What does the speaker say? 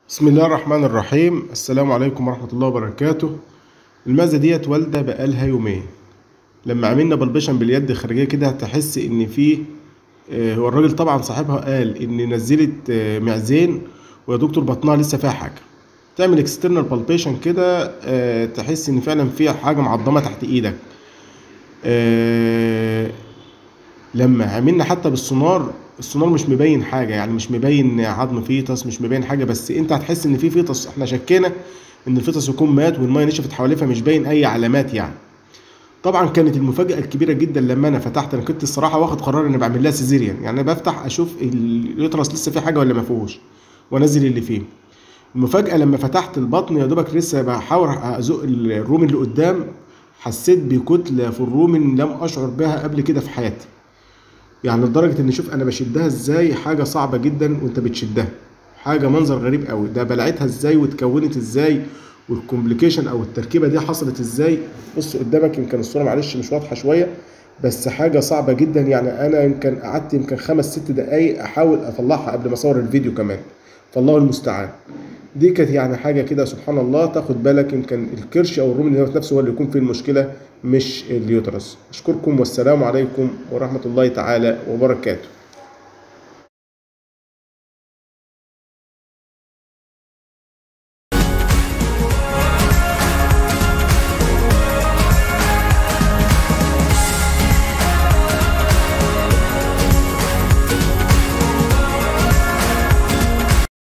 بسم الله الرحمن الرحيم. السلام عليكم ورحمة الله وبركاته. المعزة ديت والدة بقالها يومين. لما عملنا بلبشن باليد خارجية كده هتحس ان في هو الراجل طبعا صاحبها قال ان نزلت معزين ويا دكتور بطنها لسه فيها حاجة. تعمل اكسترنال بالبيشن كده تحس ان فعلا فيها حاجة معضمة تحت ايدك. لما عملنا حتى بالسونار السونار مش مبين حاجه، يعني مش مبين عظم فيتس، مش مبين حاجه، بس انت هتحس ان في فيتس. احنا شكينا ان الفيتس يكون مات والميه نشفت حواليه فمش باين اي علامات يعني. طبعا كانت المفاجاه الكبيره جدا لما انا فتحت. انا كنت الصراحه واخد قرار اني بعمل لها سيزيريان، يعني انا بفتح اشوف اليوترس لسه فيه حاجه ولا ما فيهوش وانزل اللي فيه. المفاجاه لما فتحت البطن يا دوبك لسه بحاول ازق الرومن اللي قدام، حسيت بكتله في الرومن لم اشعر بها قبل كده في حياتي. يعني لدرجة ان شوف انا بشدها ازاي، حاجة صعبة جدا وانت بتشدها، حاجة منظر غريب قوي. ده بلعتها ازاي واتكونت ازاي والكومبليكيشن او التركيبة دي حصلت ازاي. بص قدامك، يمكن الصورة معلش مش واضحة شوية، بس حاجة صعبة جدا. يعني انا يمكن قعدت يمكن 5 6 دقايق احاول اطلعها قبل ما اصور الفيديو كمان، فالله المستعان. دي كانت يعني حاجة كده سبحان الله. تاخد بالك يمكن الكرش او الروم اللي نفسه هو اللي يكون فيه المشكلة مش اليوترس. اشكركم والسلام عليكم ورحمة الله تعالى وبركاته.